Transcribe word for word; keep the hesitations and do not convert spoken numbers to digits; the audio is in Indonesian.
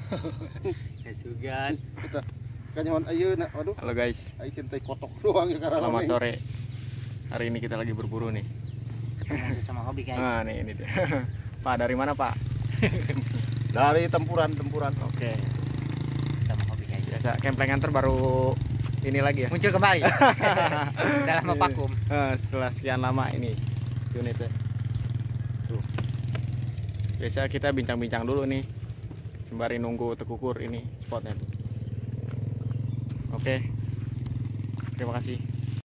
Kasugan. Kita kanyawan ayeuna, waduh. Halo guys. Ai cintai kotok doang ya karena. Selamat sore. Hari ini kita lagi berburu nih. Ketemu sama hobi guys. Nah, nih ini dia. Pak, dari mana, Pak? Dari tempuran, tempuran. Oke. Sama hobi guys. Biasa kemplengan terbaru ini lagi ya. Muncul kembali. Dalam vakum. Eh, setelah sekian lama ini unitnya. Tuh. Biasa kita bincang-bincang dulu nih. Sembari nunggu tekukur ini spotnya tuh. Oke. Terima kasih.